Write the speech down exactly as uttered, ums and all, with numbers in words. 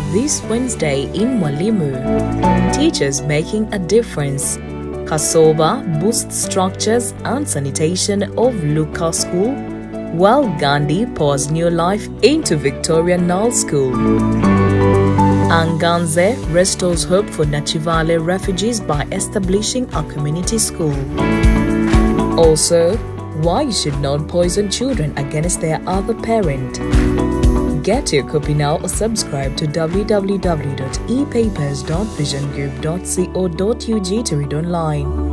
this Wednesday in Mwalimu. Teachers making a difference. Kasoba boosts structures and sanitation of Luka School, while Gandhi pours new life into Victoria Null School. Anganze restores hope for Nachivale refugees by establishing a community school. Also, why you should not poison children against their other parent. Get your copy now or subscribe to w w w dot e papers dot vision group dot co dot u g to read online.